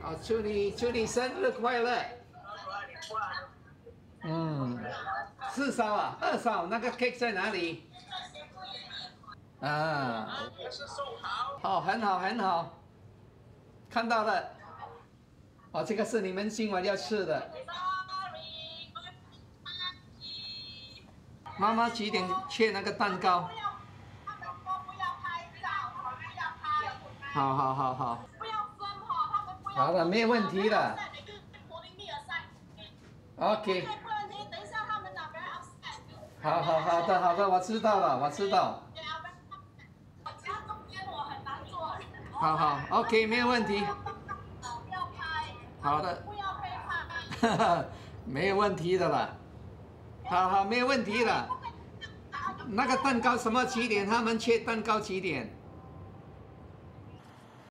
哦，祝你生日快乐。4烧啊，2烧，那个 cake 在哪里？啊，哦，很好很好，看到了。哦，这个是你们今晚要吃的。妈妈几点切那个蛋糕？好好好好。好了，没有问题了。OK。好的，我知道了，我知道。好 ，OK， 没有问题。好的。没有问题的了。好，没有问题了。那个蛋糕什么起点？他们切蛋糕几点？